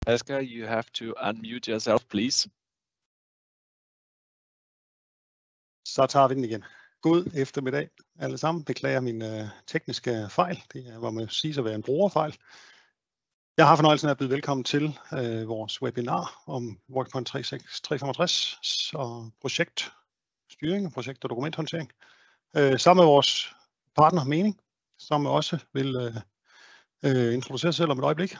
Asger, you have to unmute yourself, please. Så tager vi den igen. God eftermiddag alle sammen. Beklager min tekniske fejl. Det var med sige at være en brugerfejl. Jeg har fornøjelsen af at byde velkommen til vores webinar om WorkPoint 365 og projektstyring og projekt- og dokumenthåndtering. Sammen med vores partner Mening, som også vil introducere sig selv om et øjeblik.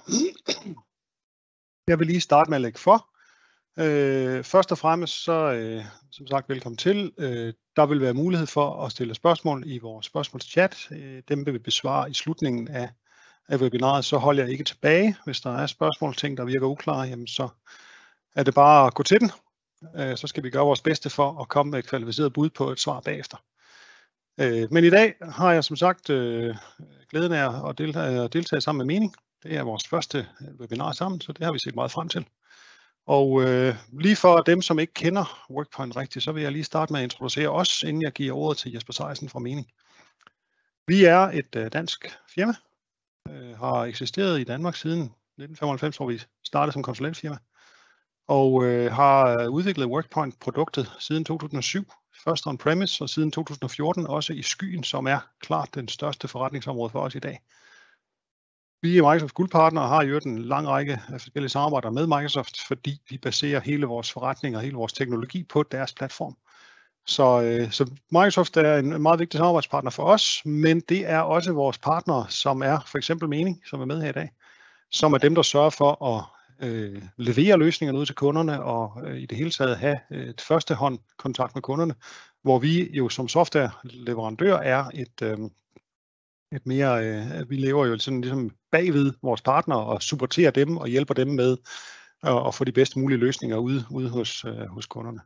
Jeg vil lige starte med at lægge for. Først og fremmest så, som sagt, velkommen til. Der vil være mulighed for at stille spørgsmål i vores spørgsmålschat. Dem vil vi besvare i slutningen af webinaret, så holder jeg ikke tilbage. Hvis der er spørgsmål, ting der virker uklare, jamen så er det bare at gå til den. Så skal vi gøre vores bedste for at komme med et kvalificeret bud på et svar bagefter. Men i dag har jeg som sagt glæden af at deltage sammen med Mening. Det er vores første webinar sammen, så det har vi set meget frem til. Og lige for dem, som ikke kender WorkPoint rigtigt, så vil jeg lige starte med at introducere os, inden jeg giver ordet til Jesper Sejersen fra Mening. Vi er et dansk firma, har eksisteret i Danmark siden 1995, hvor vi startede som konsulentfirma, og har udviklet WorkPoint-produktet siden 2007, først on-premise og siden 2014 også i skyen, som er klart den største forretningsområde for os i dag. Vi er Microsoft guldpartner og har i øvrigt en lang række af forskellige samarbejder med Microsoft, fordi vi baserer hele vores forretning og hele vores teknologi på deres platform. Så Microsoft er en meget vigtig samarbejdspartner for os, men det er også vores partnere, som er for eksempel Mening, som er med her i dag, som er dem, der sørger for at levere løsningerne ud til kunderne og i det hele taget have et førstehånd kontakt med kunderne, hvor vi jo som softwareleverandør er et mere, vi lever jo sådan ligesom bagved vores partnere og supporterer dem og hjælper dem med at få de bedst mulige løsninger ude hos kunderne.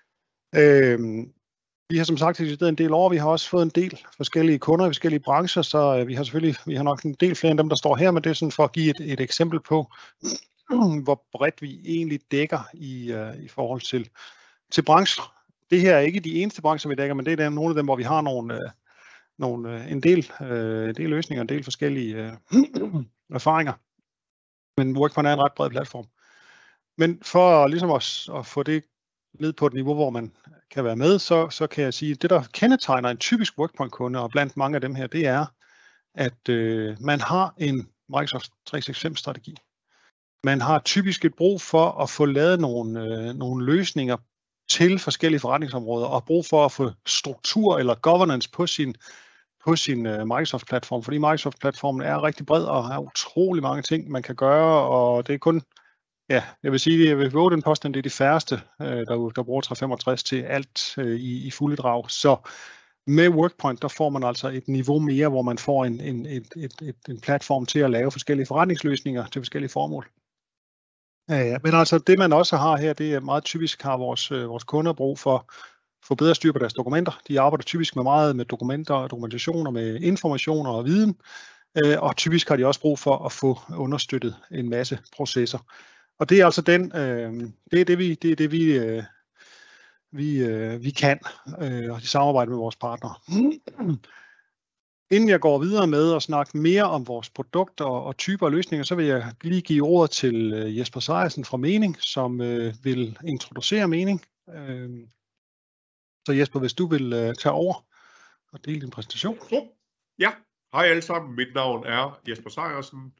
Vi har som sagt eksisteret en del år. Vi har også fået en del forskellige kunder i forskellige brancher, så vi har nok en del flere end dem, der står her, men det er sådan for at give et eksempel på, hvor bredt vi egentlig dækker i forhold til brancher. Det her er ikke de eneste brancher, vi dækker, men det er nogle af dem, hvor vi har en del løsninger, en del forskellige erfaringer. Men WorkPoint er en ret bred platform. Men for ligesom at få det ned på et niveau, hvor man kan være med, så kan jeg sige, at det, der kendetegner en typisk WorkPoint-kunde, og blandt mange af dem her, det er, at man har en Microsoft 365-strategi. Man har typisk et brug for at få lavet nogle løsninger til forskellige forretningsområder, og brug for at få struktur eller governance på sin Microsoft-platform, fordi Microsoft-platformen er rigtig bred og har utrolig mange ting, man kan gøre, og det er kun, ja, jeg vil sige, jeg vil våge den påstand, det er de færreste, der bruger 365 til alt i fulde drag. Så med WorkPoint, der får man altså et niveau mere, hvor man får en platform til at lave forskellige forretningsløsninger til forskellige formål. Men altså det, man også har her, det er meget typisk, har vores kunder brug for få bedre styr på deres dokumenter. De arbejder typisk meget med dokumenter og dokumentationer, med informationer og viden, og typisk har de også brug for at få understøttet en masse processer. Og det er altså det vi kan, og de samarbejder med vores partnere. Inden jeg går videre med at snakke mere om vores produkter og typer af løsninger, så vil jeg lige give ordet til Jesper Sejersen fra Mening, som vil introducere Mening. Så Jesper, hvis du vil tage over og dele din præsentation. Ja, hej alle sammen. Mit navn er Jesper Sejersen.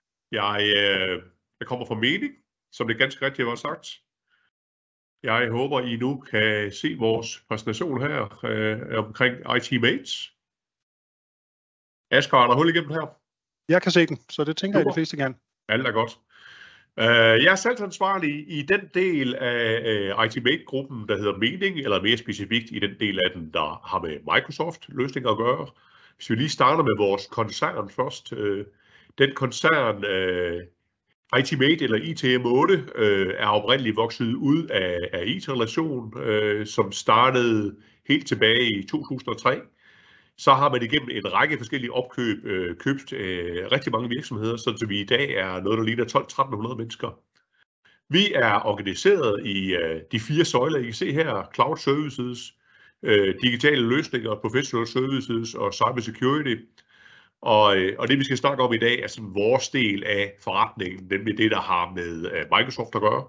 Jeg kommer fra Mening, som det ganske rigtigt var sagt. Jeg håber, I nu kan se vores præsentation her omkring IT Mates. Asger, er der hul igennem her? Jeg kan se den, så det tænker jeg, de fleste kan. Alt er godt. Jeg er selv ansvarlig i den del af IT-Mate-gruppen, der hedder Mening, eller mere specifikt i den del af den, der har med Microsoft-løsninger at gøre. Hvis vi lige starter med vores koncern først. Den koncern, IT-Mate eller ITM8, er oprindeligt vokset ud af IT-relation, som startede helt tilbage i 2003. Så har man igennem en række forskellige opkøb købt rigtig mange virksomheder, så vi i dag er noget, der ligner 1200-1300 mennesker. Vi er organiseret i de 4 søjler, I kan se her: Cloud Services, digitale løsninger, Professional Services og Cyber Security. Og det vi skal snakke om i dag er sådan vores del af forretningen, nemlig det der har med Microsoft at gøre.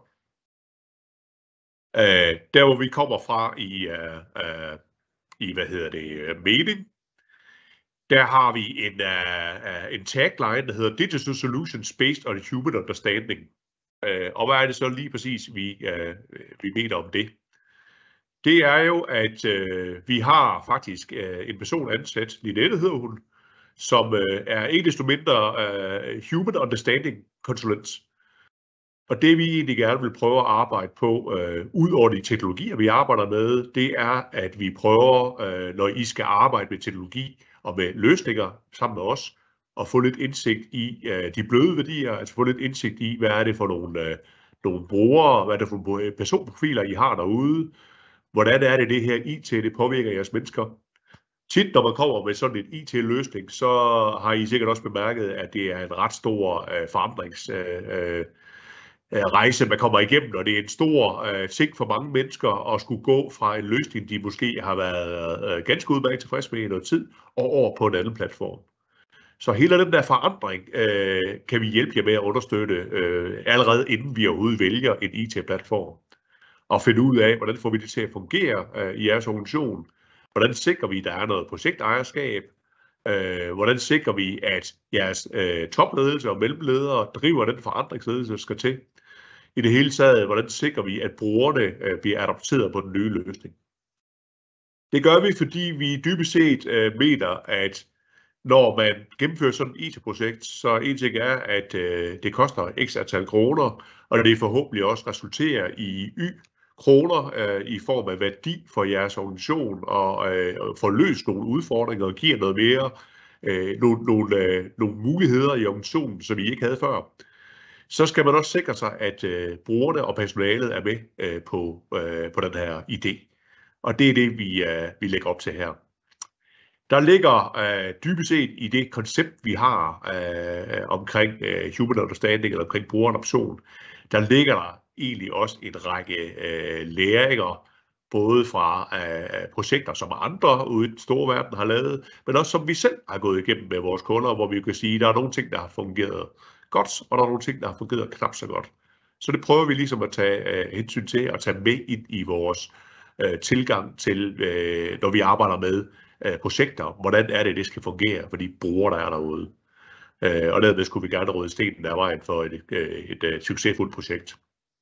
Der hvor vi kommer fra i mening, der har vi en tagline, der hedder Digital Solutions Based on Human Understanding. Og hvad er det så lige præcis, vi mener om det? Det er jo, at vi har faktisk en person ansat, Linette hedder hun, som er ikke desto mindre Human Understanding Consulent. Og det vi egentlig gerne vil prøve at arbejde på, ud over de teknologier, vi arbejder med, det er, at vi prøver, når I skal arbejde med teknologi og med løsninger sammen med os, at få lidt indsigt i de bløde værdier, altså få lidt indsigt i, hvad er det for nogle brugere, hvad er det for nogle personprofiler, I har derude, hvordan er det her IT, det påvirker jeres mennesker. Tit, når man kommer med sådan en IT-løsning, så har I sikkert også bemærket, at det er en ret stor forandringsrejse, man kommer igennem, og det er en stor ting for mange mennesker at skulle gå fra en løsning, de måske har været ganske udmærket tilfreds med i noget tid, og over på en anden platform. Så hele den der forandring kan vi hjælpe jer med at understøtte allerede inden vi overhovedet vælger en IT-platform. Og finde ud af, hvordan får vi det til at fungere i jeres organisation. Hvordan sikrer vi, at der er noget projektejerskab? Hvordan sikrer vi, at jeres topledelse og mellemledere driver den forandringsledelse, der skal til? I det hele taget, hvordan sikrer vi, at brugerne bliver adopteret på den nye løsning? Det gør vi, fordi vi dybest set mener, at når man gennemfører sådan et IT-projekt, så en ting er, at det koster x antal kroner, og det forhåbentlig også resulterer i kroner i form af værdi for jeres organisation og får løst nogle udfordringer og giver noget mere, nogle muligheder i organisationen, som I ikke havde før. Så skal man også sikre sig, at brugerne og personalet er med på den her idé. Og det er det, vi lægger op til her. Der ligger dybest set i det koncept, vi har omkring human understanding eller omkring brugeradoption, der ligger der egentlig også en række læringer, både fra projekter, som andre ude i den store verden har lavet, men også som vi selv har gået igennem med vores kunder, hvor vi kan sige, at der er nogle ting, der har fungeret godt, og der er nogle ting, der har fungeret knap så godt. Så det prøver vi ligesom at tage hensyn til og tage med ind i vores tilgang til, når vi arbejder med projekter, hvordan er det skal fungere for de brugere, der er derude. Og dermed skulle vi gerne rydde stenen af vejen for et succesfuldt projekt.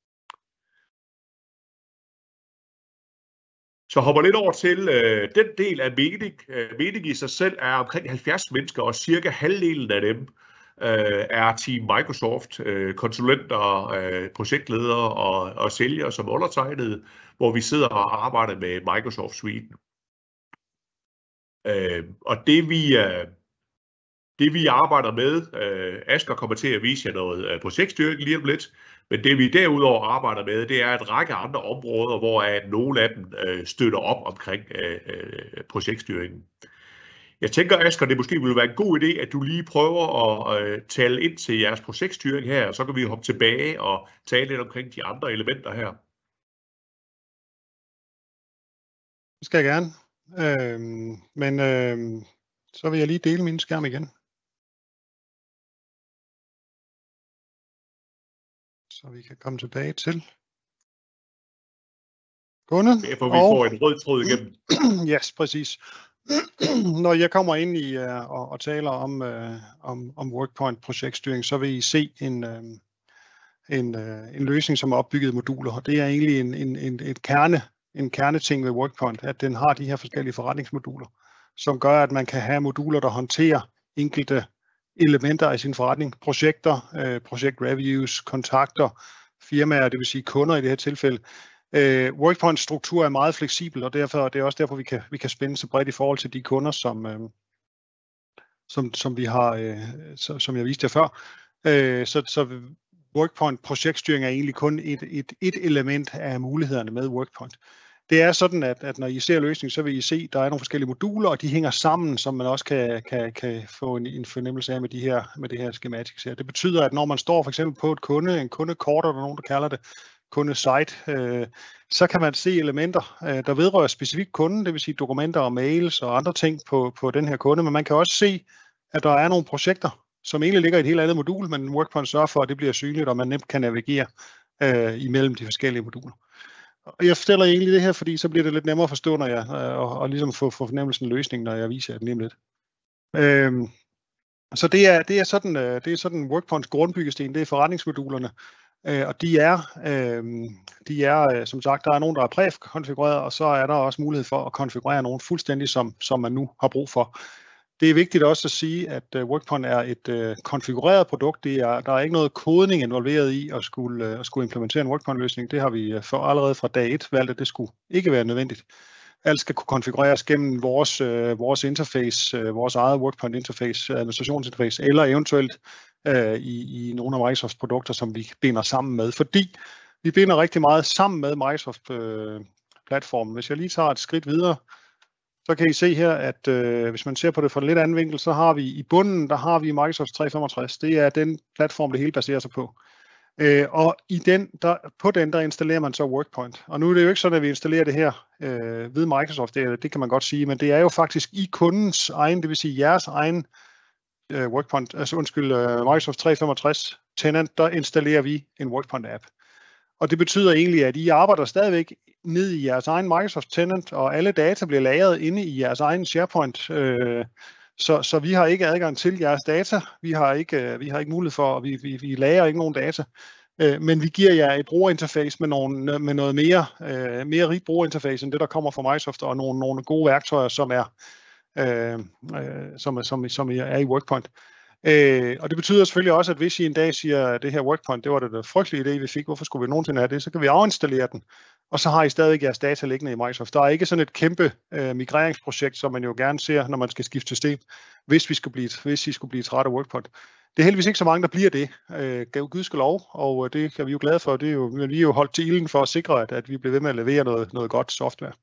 Så hopper lidt over til den del af mening. Mening i sig selv er omkring 70 mennesker, og cirka halvdelen af dem er Team Microsoft, konsulenter, projektledere og sælgere som undertegnede, hvor vi sidder og arbejder med Microsoft Suite. Og det vi arbejder med, Asger kommer til at vise jer noget projektstyring lige om lidt, men det vi derudover arbejder med, det er et række andre områder, hvor nogle af dem støtter op omkring projektstyringen. Jeg tænker, Asger, det måske ville være en god idé, at du lige prøver at tale ind til jeres projektstyring her, og så kan vi hoppe tilbage og tale lidt omkring de andre elementer her. Det skal jeg gerne. Så vil jeg lige dele min skærm igen. Så vi kan komme tilbage til Gunnar. Derfor vi får en rød tråd igennem. Yes, præcis. Når jeg kommer ind i og taler om WorkPoint projektstyring, så vil I se en løsning, som er opbygget af moduler. Og det er egentlig en kerneting ved WorkPoint, at den har de her forskellige forretningsmoduler, som gør, at man kan have moduler, der håndterer enkelte elementer af sin forretning, projekter, projektreviews, kontakter, firmaer, det vil sige kunder i det her tilfælde. WorkPoints struktur er meget fleksibel, og det er også derfor, vi kan spænde så bredt i forhold til de kunder, som vi har, som jeg viste jer før. Så WorkPoint projektstyring er egentlig kun et element af mulighederne med WorkPoint. Det er sådan, at når I ser løsningen, så vil I se, at der er nogle forskellige moduler, og de hænger sammen, som man også kan få en fornemmelse af med det her schematics her. Det betyder, at når man står for eksempel på en kundekort, eller nogen, der kalder det kundesite, så kan man se elementer, der vedrører specifikt kunden, det vil sige dokumenter og mails og andre ting på den her kunde, men man kan også se at der er nogle projekter, som egentlig ligger i et helt andet modul, men WorkPoint sørger for, at det bliver synligt, og man nemt kan navigere imellem de forskellige moduler. Og jeg fortæller egentlig det her, fordi så bliver det lidt nemmere at forstå, når jeg, og ligesom få fornemmelsen af løsningen, når jeg viser det nemlig lidt. Så det er sådan WorkPoints grundbyggesten, det er forretningsmodulerne, og de er som sagt, der er nogen, der er prækonfigureret, og så er der også mulighed for at konfigurere nogen fuldstændig, som man nu har brug for. Det er vigtigt også at sige, at WorkPoint er et konfigureret produkt. Der er ikke noget kodning involveret i at skulle implementere en WorkPoint-løsning. Det har vi allerede fra dag 1 valgt, at det skulle ikke være nødvendigt. Alt skal kunne konfigureres gennem vores interface, vores eget WorkPoint interface, administrationsinterface, eller eventuelt i nogle af Microsofts produkter, som vi binder sammen med, fordi vi binder rigtig meget sammen med Microsoft platformen. Hvis jeg lige tager et skridt videre, så kan I se her, at hvis man ser på det fra en lidt anden vinkel, så har vi i bunden, der har vi Microsoft 365. Det er den platform, det hele baserer sig på. Og på den, der installerer man så WorkPoint. Og nu er det jo ikke sådan, at vi installerer det her ved Microsoft, det kan man godt sige, men det er jo faktisk i kundens egen, det vil sige jeres egen WorkPoint, Microsoft 365 tenant, der installerer vi en WorkPoint-app. Og det betyder egentlig, at I arbejder stadigvæk ned i jeres egen Microsoft tenant, og alle data bliver lagret inde i jeres egen SharePoint. Så vi har ikke adgang til jeres data. Vi har ikke mulighed for, og vi lagrer ikke nogen data. Men vi giver jer et brugerinterface med noget mere rigt brugerinterface end det, der kommer fra Microsoft, og nogle gode værktøjer, som er i WorkPoint. Og det betyder selvfølgelig også, at hvis I en dag siger, at det her WorkPoint, det var det frygtelige idé, vi fik, hvorfor skulle vi nogensinde have det, så kan vi afinstallere den, og så har I stadig jeres data liggende i Microsoft. Der er ikke sådan et kæmpe migreringsprojekt, som man jo gerne ser, når man skal skifte system, hvis I skulle blive træt af WorkPoint. Det er heldigvis ikke så mange, der bliver det, gudskelov, og det kan vi jo glade for. Vi er jo holdt til ilden for at sikre, at vi bliver ved med at levere noget godt software.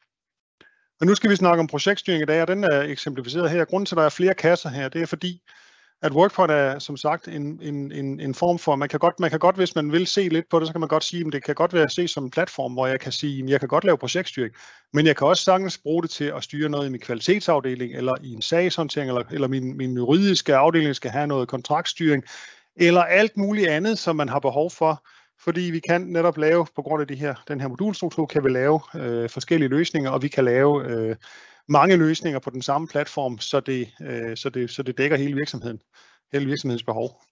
Og nu skal vi snakke om projektstyring i dag, og den er eksemplificeret her. Grunden til, at der er flere kasser her, det er fordi, at WorkPoint er som sagt en form for, man kan godt, hvis man vil se lidt på det, så kan man godt sige, at det kan godt være at se som en platform, hvor jeg kan sige, at jeg kan godt lave projektstyring, men jeg kan også sagtens bruge det til at styre noget i min kvalitetsafdeling, eller i en sagshåndtering, eller min juridiske afdeling skal have noget kontraktstyring, eller alt muligt andet, som man har behov for, fordi vi kan netop lave, på grund af den her modulstruktur, kan vi lave forskellige løsninger, og vi kan lave mange løsninger på den samme platform, så det dækker hele virksomhedens behov.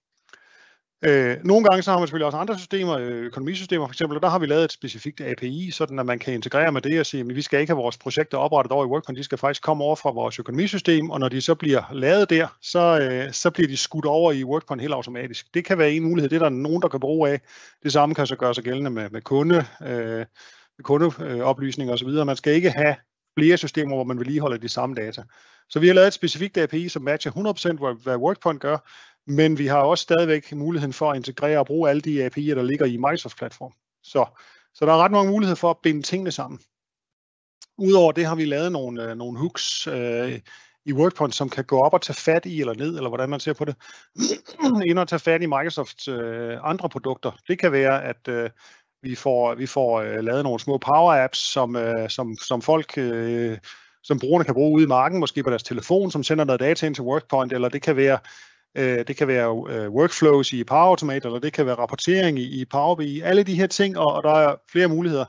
Nogle gange så har man selvfølgelig også andre systemer, økonomisystemer for eksempel, og der har vi lavet et specifikt API, sådan at man kan integrere med det og sige, at vi skal ikke have vores projekter oprettet over i WorkPoint, de skal faktisk komme over fra vores økonomisystem, og når de så bliver lavet der, så bliver de skudt over i WorkPoint helt automatisk. Det kan være en mulighed, det er der nogen, der kan bruge af. Det samme kan så gøre sig gældende med kundeoplysninger osv. Man skal ikke have flere systemer, hvor man vedligeholder de samme data. Så vi har lavet et specifikt API, som matcher 100% hvad WorkPoint gør, men vi har også stadigvæk muligheden for at integrere og bruge alle de API'er, der ligger i Microsoft-platform. Så der er ret mange muligheder for at binde tingene sammen. Udover det har vi lavet nogle hooks i WorkPoint, som kan gå op og tage fat i eller ned, eller hvordan man ser på det, ind og tage fat i Microsofts andre produkter. Det kan være, at vi får lavet nogle små power-apps, som folk, som brugerne kan bruge ude i marken, måske på deres telefon, som sender noget data ind til WorkPoint, eller det kan være workflows i Power Automate, eller det kan være rapportering i Power BI. Alle de her ting, og der er flere muligheder,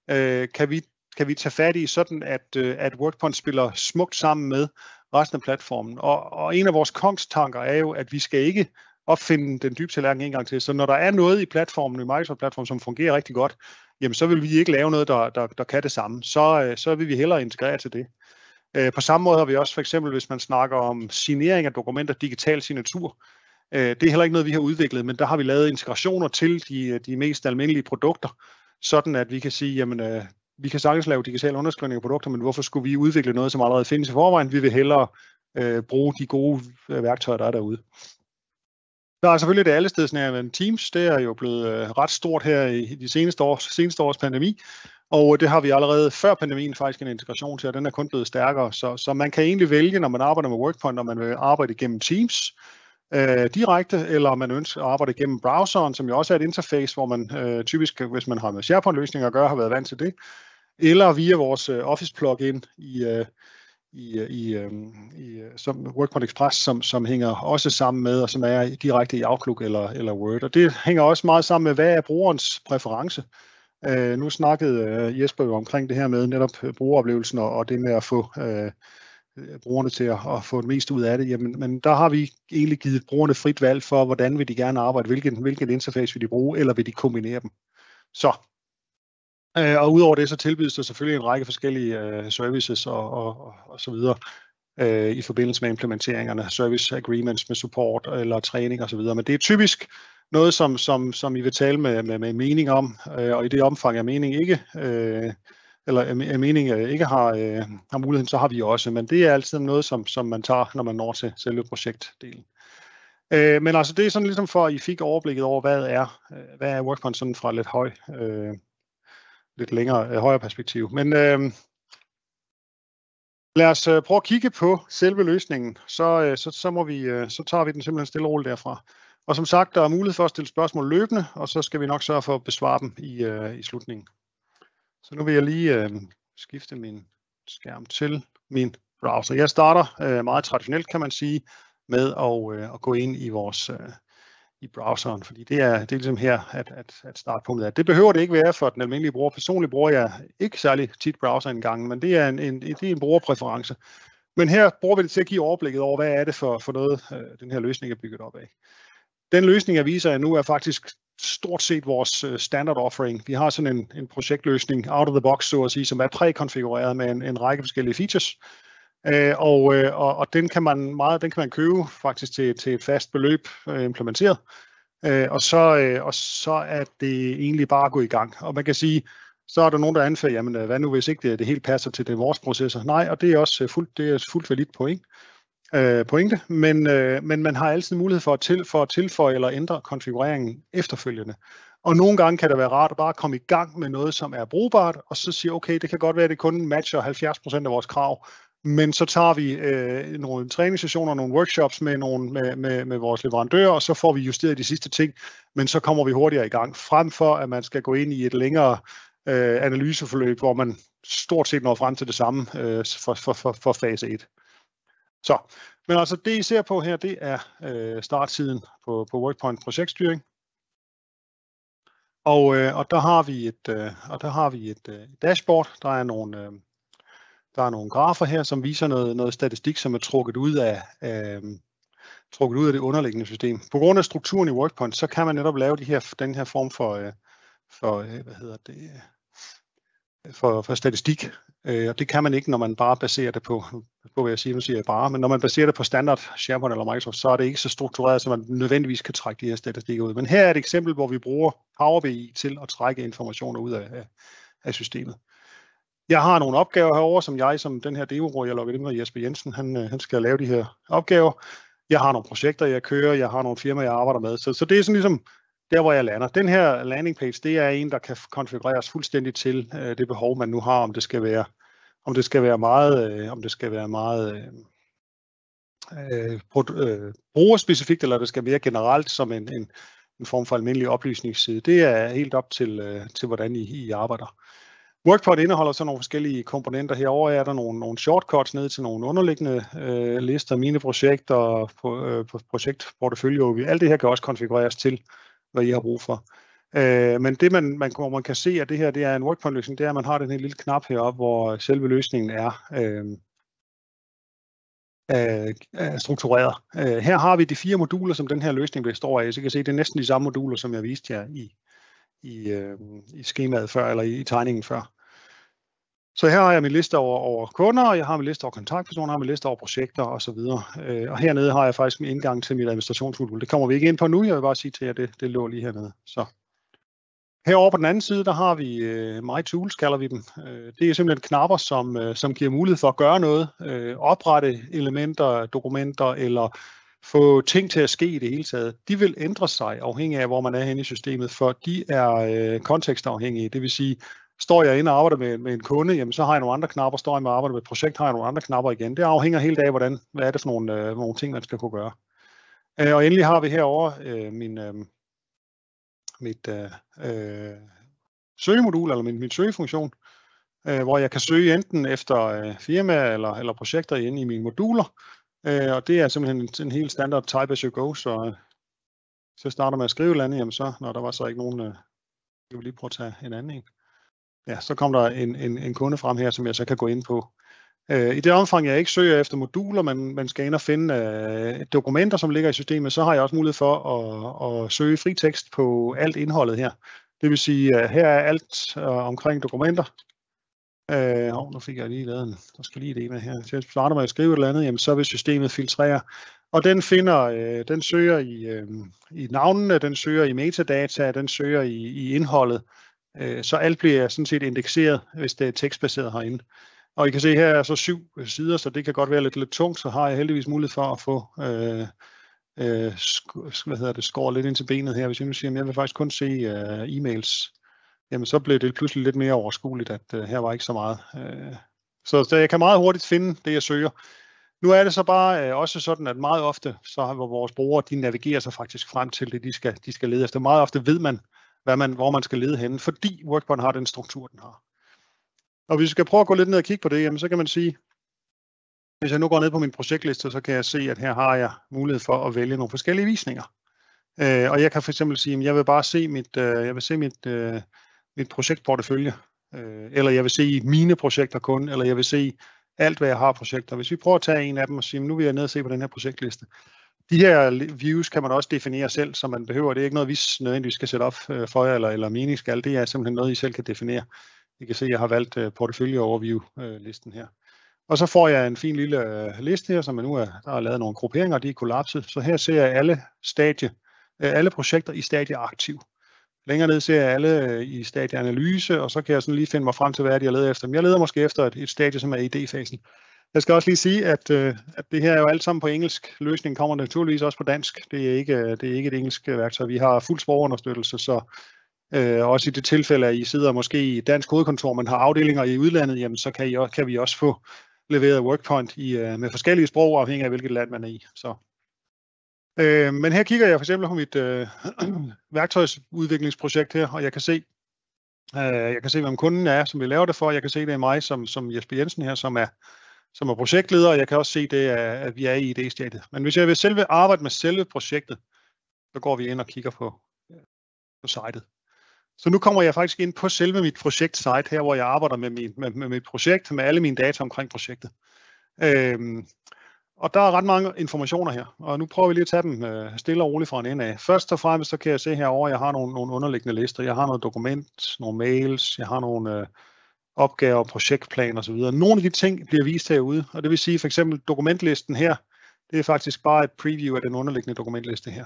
kan vi tage fat i, sådan at WorkPoint spiller smukt sammen med resten af platformen. Og en af vores kongstanker er jo, at vi skal ikke opfinde den dybe tallerken en gang til. Så når der er noget i platformen, i Microsoft-platformen, som fungerer rigtig godt, jamen så vil vi ikke lave noget, der kan det samme. Så vil vi hellere integrere til det. På samme måde har vi også for eksempel, hvis man snakker om signering af dokumenter, digital signatur. Det er heller ikke noget, vi har udviklet, men der har vi lavet integrationer til de mest almindelige produkter, sådan at vi kan sige, jamen vi kan sagtens lave digital underskrivning af produkter, men hvorfor skulle vi udvikle noget, som allerede findes i forvejen? Vi vil hellere bruge de gode værktøjer, der er derude. Der er selvfølgelig det allestedsnærværende Teams. Det er jo blevet ret stort her i de seneste års pandemi, og det har vi allerede før pandemien faktisk en integration til, og den er kun blevet stærkere. Så man kan egentlig vælge, når man arbejder med WorkPoint, om man vil arbejde igennem Teams direkte, eller om man ønsker at arbejde igennem browseren, som jo også er et interface, hvor man typisk, hvis man har med SharePoint-løsninger at gøre, har været vant til det, eller via vores Office plugin som WorkPoint Express, som hænger også sammen med, og som er direkte i Outlook eller Word. Og det hænger også meget sammen med, hvad er brugerens præference. Nu snakkede Jesper jo omkring det her med netop brugeroplevelsen og det med at få brugerne til at få det mest ud af det. Jamen, men der har vi egentlig givet brugerne frit valg for, hvordan vil de gerne arbejde, hvilken interface vil de bruge, eller vil de kombinere dem. Så. Og udover det, så tilbydes der selvfølgelig en række forskellige services og så videre i forbindelse med implementeringerne, service agreements med support eller træning og så videre. Men det er typisk noget, som I vil tale med mening om, og i det omfang, at mening ikke har muligheden, så har vi også. Men det er altid noget, som man tager, når man når til selve projektdelen. Men altså, det er sådan ligesom for, at I fik overblikket over, hvad er WorkPoint sådan fra lidt længere højere perspektiv. Men lad os prøve at kigge på selve løsningen, så tager vi den simpelthen stille og roligt derfra. Og som sagt, der er mulighed for at stille spørgsmål løbende, og så skal vi nok sørge for at besvare dem i slutningen. Så nu vil jeg lige skifte min skærm til min browser. Jeg starter meget traditionelt, kan man sige, med at gå ind i vores i browseren, fordi det er ligesom her, at startpunktet er. Det behøver det ikke være for den almindelige bruger. Personligt bruger jeg ikke særlig tit browser engang, men det er en brugerpræference. Men her bruger vi det til at give overblikket over, hvad er det for noget, den her løsning er bygget op af. Den løsning, jeg viser jer nu, er faktisk stort set vores standard offering. Vi har sådan en projektløsning out of the box, så at sige, som er prækonfigureret med en række forskellige features. Og den kan man købe faktisk til et fast beløb implementeret. Og så er det egentlig bare at gå i gang. Og man kan sige, så er der nogen, der anfører, jamen hvad nu hvis ikke det helt passer til vores processer? Nej, og det er også fuldt validt pointe, men man har altid mulighed for at tilføje eller ændre konfigureringen efterfølgende. Og nogle gange kan det være rart at bare komme i gang med noget, som er brugbart, og så sige, okay, det kan godt være, at det kun matcher 70% af vores krav, men så tager vi nogle træningssessioner, nogle workshops med vores leverandører, og så får vi justeret de sidste ting, men så kommer vi hurtigere i gang, frem for at man skal gå ind i et længere analyseforløb, hvor man stort set når frem til det samme for fase 1. Så, men altså det I ser på her, det er startsiden på WorkPoint projektstyring. Og der har vi et dashboard. Der er nogle grafer her, som viser noget statistik, som er trukket ud af det underliggende system. På grund af strukturen i WorkPoint, så kan man netop lave den her form for statistik. Og det kan man ikke, når man bare baserer det på hvad jeg siger, nu siger jeg bare, men når man baserer det på standard SharePoint eller Microsoft, så er det ikke så struktureret, så man nødvendigvis kan trække de her statistikker ud. Men her er et eksempel, hvor vi bruger Power BI til at trække informationer ud af systemet. Jeg har nogle opgaver herovre, som den her demo, hvor jeg logger ind med Jesper Jensen, han skal lave de her opgaver. Jeg har nogle projekter, jeg kører, jeg har nogle firmaer, jeg arbejder med. Så det er sådan ligesom der, hvor jeg lander. Den her landing page, det er en, der kan konfigureres fuldstændig til det behov, man nu har, om det skal være meget brugerspecifikt, eller det skal være generelt som en form for almindelig oplysningsside. Det er helt op til hvordan I arbejder. WorkPoint indeholder så nogle forskellige komponenter. Herover er der nogle shortcuts ned til nogle underliggende lister, mine projekter, projektportefølje. Alt det her kan også konfigureres til, hvad I har brug for. Men det man kan se, at det her det er en WorkPoint-løsning, det er, at man har den her lille knap heroppe, hvor selve løsningen er struktureret. Her har vi de 4 moduler, som den her løsning består af. Så I kan se, det er næsten de samme moduler, som jeg viste jer i skemaet før, eller i tegningen før. Så her har jeg min liste over kunder, og jeg har min liste over kontaktpersoner, jeg har min liste over projekter osv. Og hernede har jeg faktisk min indgang til mit administrationsmodul. Det kommer vi ikke ind på nu, jeg vil bare sige til jer, det lå lige hernede. Så. Herovre på den anden side, der har vi My Tools, kalder vi dem. Det er simpelthen knapper, som giver mulighed for at gøre noget, oprette elementer, dokumenter eller få ting til at ske i det hele taget. De vil ændre sig afhængig af, hvor man er henne i systemet, for de er kontekstafhængige. Det vil sige, står jeg inde og arbejder med en kunde, jamen så har jeg nogle andre knapper. Står jeg med at arbejde med et projekt, har jeg nogle andre knapper igen. Det afhænger helt af, hvad er det for nogle ting, man skal kunne gøre. Og endelig har vi herovre mit søgemodul, eller min søgefunktion. hvor jeg kan søge enten efter firmaer eller projekter inde i mine moduler. Og det er simpelthen en helt standard type as you go, så starter med at skrive et eller andet, jamen så, når der var så ikke nogen, jeg vil lige prøve at tage en anden en. Ja, så kom der en kunde frem her, som jeg så kan gå ind på. I det omfang, jeg ikke søger efter moduler, men man skal ind og finde dokumenter, som ligger i systemet, så har jeg også mulighed for at søge fri tekst på alt indholdet her. Det vil sige, her er alt omkring dokumenter. Nu fik jeg lige lavet der skal lige det med her. Så jeg starter med at skrive et eller andet, jamen, så vil systemet filtrere. Og den den søger i navnene, den søger i metadata, den søger i indholdet. Så alt bliver sådan set indekseret, hvis det er tekstbaseret herinde. Og I kan se, her er så 7 sider, så det kan godt være lidt tungt, så har jeg heldigvis mulighed for at få skåret lidt ind til benet her. Hvis jeg nu siger, at jeg vil faktisk kun se e-mails, jamen så blev det pludselig lidt mere overskueligt, at her var ikke så meget. Så jeg kan meget hurtigt finde det, jeg søger. Nu er det så bare også sådan, at meget ofte, så har vores brugere, de navigerer sig faktisk frem til det, de skal lede efter. Meget ofte ved man, hvor man skal lede henne, fordi WorkPoint har den struktur, den har. Og hvis vi skal prøve at gå lidt ned og kigge på det, jamen, så kan man sige, hvis jeg nu går ned på min projektliste, så kan jeg se, at her har jeg mulighed for at vælge nogle forskellige visninger. Og jeg kan for eksempel sige, at jeg vil bare se mit projektportefølje, eller jeg vil se mine projekter kun, eller jeg vil se alt, hvad jeg har af projekter. Hvis vi prøver at tage en af dem og sige, nu vil jeg ned og se på den her projektliste. De her views kan man også definere selv, så man behøver, det er ikke noget, vi nødvendigvis skal sætte op for jer, eller meningsskal. Det er simpelthen noget, I selv kan definere. I kan se, at jeg har valgt portefølje overview-listen her. Og så får jeg en fin lille liste her, som jeg nu der er lavet nogle grupperinger, de er kollapset. Så her ser jeg alle projekter i stadie aktiv. Længere ned ser jeg alle i stadie analyse, og så kan jeg sådan lige finde mig frem til, hvad jeg leder efter. Men jeg leder måske efter et stadie, som er i idéfasen. Jeg skal også lige sige, at det her er jo alt sammen på engelsk. Løsningen kommer naturligvis også på dansk. Det er ikke et engelsk værktøj. Vi har fuld sprogunderstøttelse, så også i det tilfælde, at I sidder måske i dansk hovedkontor, men har afdelinger i udlandet, jamen så kan vi også få leveret WorkPoint med forskellige sprog, afhængig af hvilket land man er i. Så. Men her kigger jeg for eksempel på mit værktøjsudviklingsprojekt her, og jeg kan se, hvem kunden er, som vi laver det for. Jeg kan se, det er mig som Jesper Jensen her, som er projektleder, og jeg kan også se, det at vi er i idéstadiet. Men hvis jeg vil arbejde med selve projektet, så går vi ind og kigger på sitet. Så nu kommer jeg faktisk ind på selve mit projekt-site her, hvor jeg arbejder med mit projekt, med alle mine data omkring projektet. Og der er ret mange informationer her, og nu prøver vi lige at tage dem stille og roligt fra en ende af. Først og fremmest så kan jeg se herovre, at jeg har nogle underliggende lister. Jeg har noget dokument, nogle mails, jeg har nogle opgaver, projektplan osv. Nogle af de ting bliver vist herude, og det vil sige for eksempel dokumentlisten her, det er faktisk bare et preview af den underliggende dokumentliste her.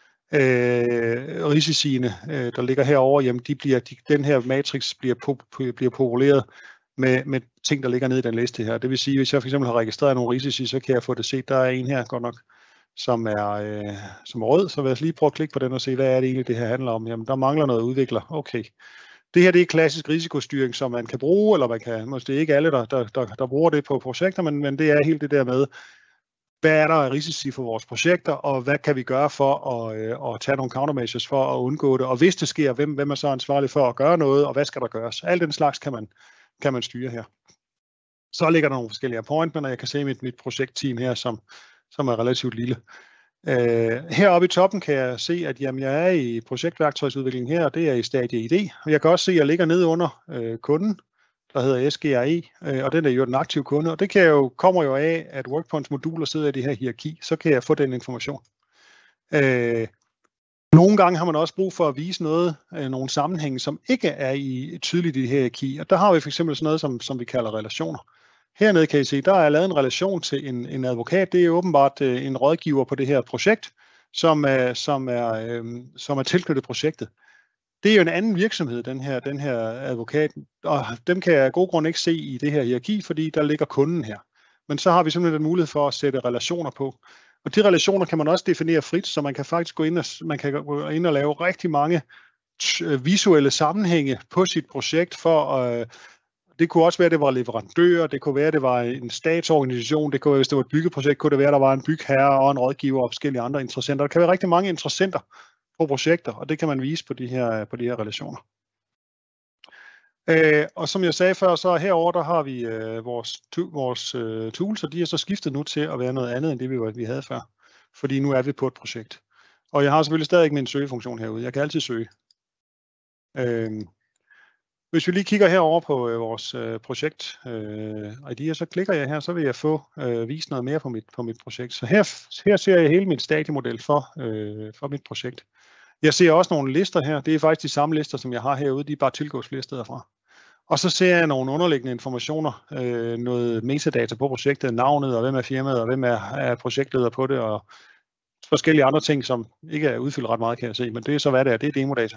Risiciene, der ligger herovre, jamen den her matrix bliver populeret med ting, der ligger nede i den liste her. Det vil sige, hvis jeg for eksempel har registreret nogle risici, så kan jeg få det set. Der er en her godt nok, som er rød, så vil jeg lige prøve at klikke på den og se, hvad er det egentlig, det her handler om. Jamen, der mangler noget udvikler. Okay. Det her det er klassisk risikostyring, som man kan bruge, eller man kan, måske ikke alle, der bruger det på projekter, men det er helt det der med, hvad er der af risici for vores projekter, og hvad kan vi gøre for at tage nogle countermeasures for at undgå det, og hvis det sker, hvem er så ansvarlig for at gøre noget, og hvad skal der gøres? Alt den slags kan man styre her. Så ligger der nogle forskellige appointments, og jeg kan se mit projektteam her, som er relativt lille. Heroppe i toppen kan jeg se, at jamen, jeg er i projektværktøjsudvikling her, og det er i stadie ID. Og jeg kan også se, at jeg ligger nede under kunden, der hedder SGRE, og den er jo den aktive kunde. Og det kommer jo af, at WorkPoints moduler sidder i det her hierarki, så kan jeg få den information. Nogle gange har man også brug for at vise nogle sammenhænge, som ikke er tydeligt i det her hierarki. Og der har vi for eksempel sådan noget, som vi kalder relationer. Hernede kan I se, der er lavet en relation til en advokat. Det er åbenbart en rådgiver på det her projekt, som er tilknyttet projektet. Det er jo en anden virksomhed, den her advokat, og dem kan jeg af god grund ikke se i det her hierarki, fordi der ligger kunden her. Men så har vi simpelthen en mulighed for at sætte relationer på. Og de relationer kan man også definere frit, så man kan faktisk gå ind og lave rigtig mange visuelle sammenhænge på sit projekt. Det kunne også være, at det var leverandører, det kunne være, at det var en statsorganisation, det kunne være, hvis det var et byggeprojekt, kunne det være, at der var en bygherre og en rådgiver og forskellige andre interessenter. Der kan være rigtig mange interessenter på projekter, og det kan man vise på de her relationer. Og som jeg sagde før, så herover der har vi vores tools, og de er så skiftet nu til at være noget andet end det, vi havde før. Fordi nu er vi på et projekt. Og jeg har selvfølgelig stadig min søgefunktion herude. Jeg kan altid søge. Hvis vi lige kigger herover på vores projekt idéer, så klikker jeg her, så vil jeg få vist noget mere på mit projekt. Så her ser jeg hele min stadiemodel for mit projekt. Jeg ser også nogle lister her. Det er faktisk de samme lister, som jeg har herude. De er bare tilgåelseslister derfra. Og så ser jeg nogle underliggende informationer, noget metadata på projektet, navnet, og hvem er firmaet, og hvem er projektleder på det, og forskellige andre ting, som ikke er udfyldt ret meget, kan jeg se. Men det er så, hvad det er. Det er demodata.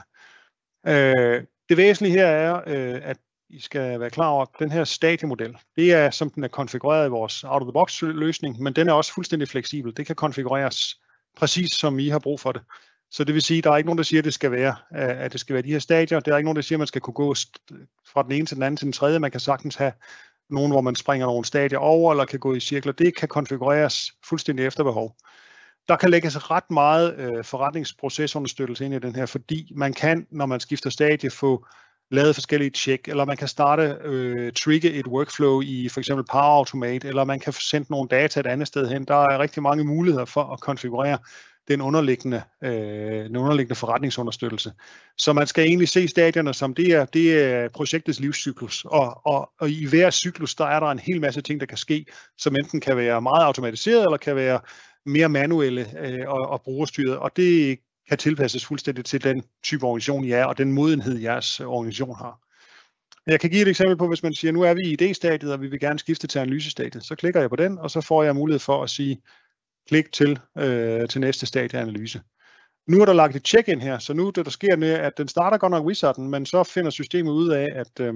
Det væsentlige her er, at I skal være klar over, at den her stadiemodel, det er, som den er konfigureret i vores out-of-the-box løsning, men den er også fuldstændig fleksibel. Det kan konfigureres præcis, som I har brug for det. Så det vil sige, at der er ikke nogen, der siger, at det skal være de her stadier. Der er ikke nogen, der siger, at man skal kunne gå fra den ene til den anden til den tredje. Man kan sagtens have nogen, hvor man springer nogle stadier over, eller kan gå i cirkler. Det kan konfigureres fuldstændig efter behov. Der kan lægges ret meget forretningsprocesunderstøttelse ind i den her, fordi man kan, når man skifter stadie, få lavet forskellige tjek, eller man kan starte trigge et workflow i for eksempel Power Automate, eller man kan sende nogle data et andet sted hen. Der er rigtig mange muligheder for at konfigurere den underliggende forretningsunderstøttelse. Så man skal egentlig se stadierne som det er projektets livscyklus, og i hver cyklus, der er der en hel masse ting, der kan ske, som enten kan være meget automatiseret, eller kan være mere manuelle og brugerstyret, og det kan tilpasses fuldstændig til den type organisation, I er, og den modenhed, jeres organisation har. Jeg kan give et eksempel på, hvis man siger, nu er vi i idéstadiet, og vi vil gerne skifte til analysestadiet. Så klikker jeg på den, og så får jeg mulighed for at sige, klik til næste stadie analyse. Nu er der lagt et check-in her, så nu det der sker med, at den starter godt nok wizarden, men så finder systemet ud af,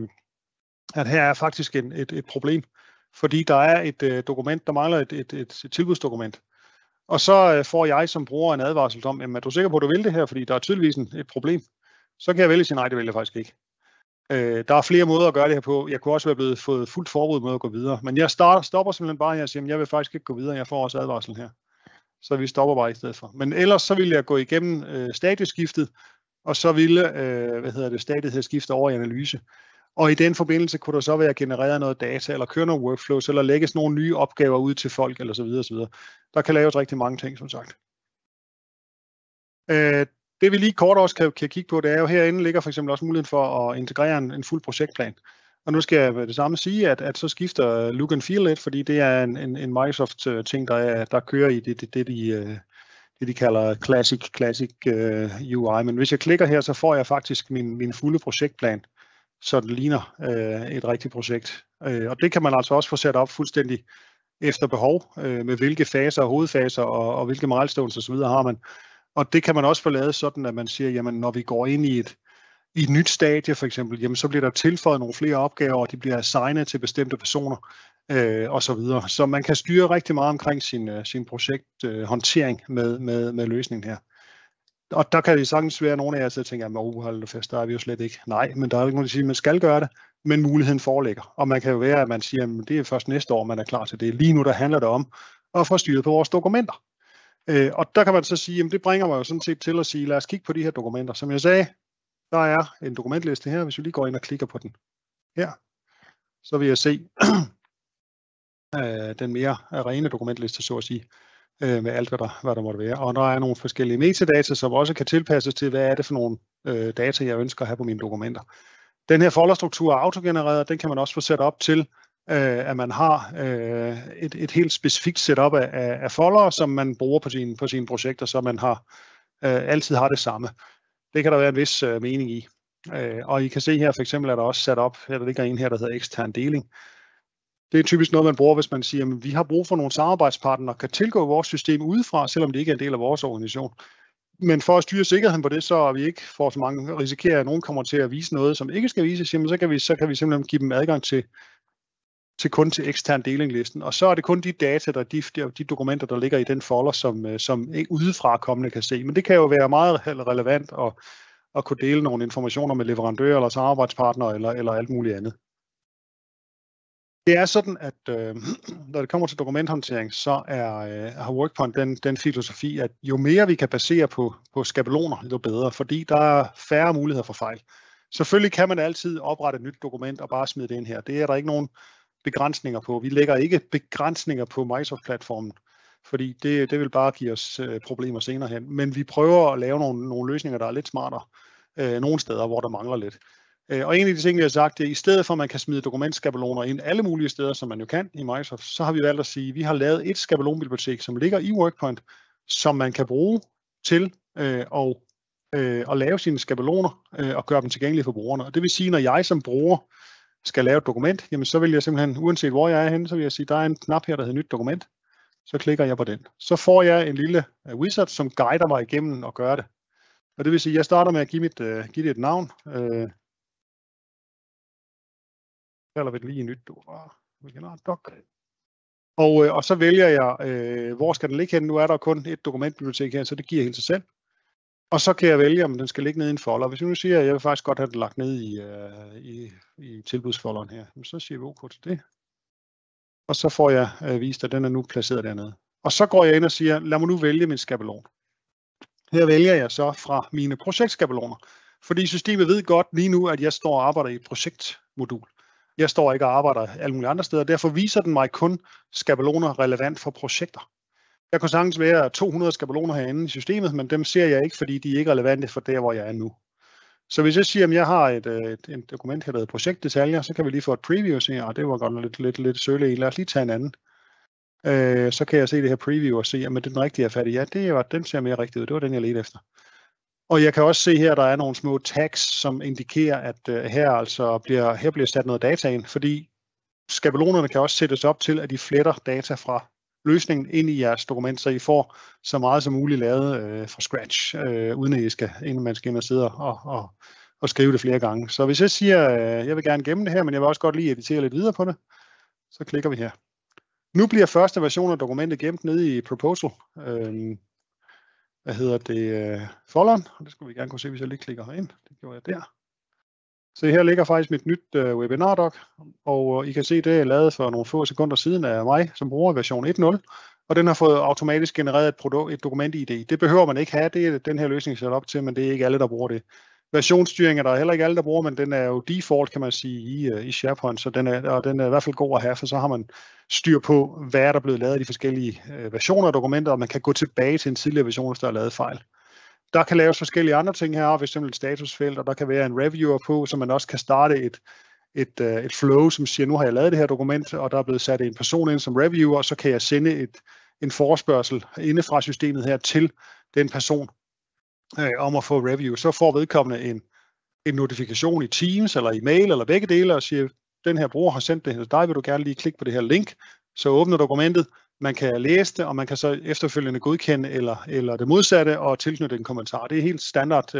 at her er faktisk et problem, fordi der er et dokument, der mangler et tilbudsdokument. Og så får jeg som bruger en advarsel om, jamen, er du sikker på, at du vil det her, fordi der er tydeligvis et problem. Så kan jeg vælge at sige, nej, det vil jeg faktisk ikke. Der er flere måder at gøre det her på. Jeg kunne også være fået fuldt forbud med at gå videre. Men jeg stopper simpelthen bare, og siger, jeg vil faktisk ikke gå videre. Jeg får også advarslen her. Så vi stopper bare i stedet for. Men ellers så vil jeg gå igennem stadieskiftet, og så ville stadiet her skifte over i analyse. Og i den forbindelse kunne der så være genereret noget data, eller køre nogle workflows, eller lægges nogle nye opgaver ud til folk, eller så videre, så videre. Der kan laves rigtig mange ting, som sagt. Det vi lige kort også kan kigge på, det er jo herinde ligger for eksempel også muligheden for at integrere en fuld projektplan. Og nu skal jeg med det samme sige, at så skifter look and feel lidt, fordi det er en Microsoft-ting, der kører i det de kalder classic UI. Men hvis jeg klikker her, så får jeg faktisk min fulde projektplan, så det ligner et rigtigt projekt. Og det kan man altså også få sat op fuldstændig efter behov, med hvilke faser og hovedfaser og hvilke milestones osv. har man. Og det kan man også få lavet sådan, at man siger, jamen når vi går ind i et nyt stadie for eksempel, jamen så bliver der tilføjet nogle flere opgaver, og de bliver assignet til bestemte personer og så videre. Så man kan styre rigtig meget omkring sin projekthåndtering med løsningen her. Og der kan det sagtens være nogle af jer, der tænker, at hold det fast, der er vi jo slet ikke. Nej, men der er ikke nogen, der siger, at man skal gøre det, men muligheden foreligger. Og man kan jo være, at man siger, at det er først næste år, man er klar til det. Lige nu der handler det om at få styret på vores dokumenter. Og der kan man så sige, at det bringer mig jo sådan set til at sige, lad os kigge på de her dokumenter. Som jeg sagde, der er en dokumentliste her. Hvis vi lige går ind og klikker på den her, så vil jeg se den mere rene dokumentliste, så at sige, med alt, hvad der måtte være. Og der er nogle forskellige metadata, som også kan tilpasses til, hvad er det for nogle data, jeg ønsker at have på mine dokumenter. Den her folderstruktur er autogenereret, den kan man også få sat op til, at man har et helt specifikt setup af folder, som man bruger på sine projekter, så man altid har det samme. Det kan der være en vis mening i. Og I kan se her, for eksempel er der også sat op, der ligger en her, der hedder ekstern deling. Det er typisk noget, man bruger, hvis man siger, at vi har brug for nogle samarbejdspartnere, der kan tilgå vores system udefra, selvom det ikke er en del af vores organisation. Men for at styre sikkerheden på det, så vi ikke får så mange risikerer, at nogen kommer til at vise noget, som ikke skal vises, jamen, så kan vi simpelthen give dem adgang til kun til ekstern delinglisten. Og så er det kun de data, de dokumenter, der ligger i den folder, som ikke udefra kommende kan se. Men det kan jo være meget relevant at kunne dele nogle informationer med leverandører eller samarbejdspartnere eller alt muligt andet. Det er sådan, at når det kommer til dokumenthåndtering, så har WorkPoint den filosofi, at jo mere vi kan basere på skabeloner, jo bedre, fordi der er færre muligheder for fejl. Selvfølgelig kan man altid oprette et nyt dokument og bare smide det ind her. Det er der ikke nogen begrænsninger på. Vi lægger ikke begrænsninger på Microsoft-platformen, fordi det vil bare give os problemer senere hen. Men vi prøver at lave nogle løsninger, der er lidt smartere nogle steder, hvor der mangler lidt. Og en af de ting, vi har sagt, det er, i stedet for, at man kan smide dokumentskabeloner ind alle mulige steder, som man jo kan i Microsoft, så har vi valgt at sige, at vi har lavet et skabelonbibliotek, som ligger i WorkPoint, som man kan bruge til at lave sine skabeloner og gøre dem tilgængelige for brugerne. Og det vil sige, når jeg som bruger skal lave et dokument, jamen så vil jeg simpelthen, uanset hvor jeg er henne, så vil jeg sige, der er en knap her, der hedder nyt dokument. Så klikker jeg på den. Så får jeg en lille wizard, som guider mig igennem og gør det. Og det vil sige, at jeg starter med at give det et navn. Eller vil lige nyt doc. Og så vælger jeg, hvor skal den ligge hen. Nu er der kun et dokumentbibliotek her, så det giver helt sig selv. Og så kan jeg vælge, om den skal ligge nede i en folder. Hvis jeg nu siger, at jeg vil faktisk godt have den lagt ned i tilbudsfolderen her, så siger vi OK til det. Og så får jeg vist, at den er nu placeret dernede. Og så går jeg ind og siger, lad mig nu vælge min skabelon. Her vælger jeg så fra mine projektskabeloner. Fordi systemet ved godt lige nu, at jeg står og arbejder i et projektmodul. Jeg står ikke og arbejder alle mulige andre steder. Derfor viser den mig kun skabeloner relevant for projekter. Der kan sagtens være 200 skabeloner herinde i systemet, men dem ser jeg ikke, fordi de ikke er relevante for der, hvor jeg er nu. Så hvis jeg siger, at jeg har et dokument her, der hedder projektdetaljer, så kan vi lige få et preview og se, det var godt lidt sølle. Lad os lige tage en anden. Så kan jeg se det her preview og se, at den rigtige er fat i. Ja, den ser mere rigtig ud. Det var den, jeg ledte efter. Og jeg kan også se her, der er nogle små tags, som indikerer, at her bliver sat noget data ind, fordi skabelonerne kan også sættes op til, at de fletter data fra løsningen ind i jeres dokument, så I får så meget som muligt lavet fra scratch, uden at man skal ind og sidde og skrive det flere gange. Så hvis jeg siger, jeg vil gerne gemme det her, men jeg vil også godt lige editere lidt videre på det, så klikker vi her. Nu bliver første version af dokumentet gemt nede i proposal. Folderen, og det skulle vi gerne kunne se, hvis jeg lige klikker herind. Det gjorde jeg der. Så her ligger faktisk mit nyt webinar-doc, og I kan se, det er lavet for nogle få sekunder siden af mig, som bruger version 1.0, og den har fået automatisk genereret et dokument-ID. Det behøver man ikke have, det er den her løsning sat op til, men det er ikke alle, der bruger det. Versionsstyring er der heller ikke alle, der bruger, men den er jo default, kan man sige, i SharePoint, så den er i hvert fald god at have, for så har man styr på, hvad er der blevet lavet i de forskellige versioner af dokumenter, og man kan gå tilbage til en tidligere version, hvis der er lavet fejl. Der kan laves forskellige andre ting her, f.eks. et statusfelt, og der kan være en reviewer på, så man også kan starte et flow, som siger, nu har jeg lavet det her dokument, og der er blevet sat en person ind som reviewer, og så kan jeg sende en forespørgsel inde fra systemet her til den person om at få review. Så får vedkommende en notifikation i Teams eller i mail eller begge dele, og siger, den her bruger har sendt det til dig, vil du gerne lige klikke på det her link, så åbner dokumentet. Man kan læse det, og man kan så efterfølgende godkende eller det modsatte og tilknytte en kommentar. Det er helt standard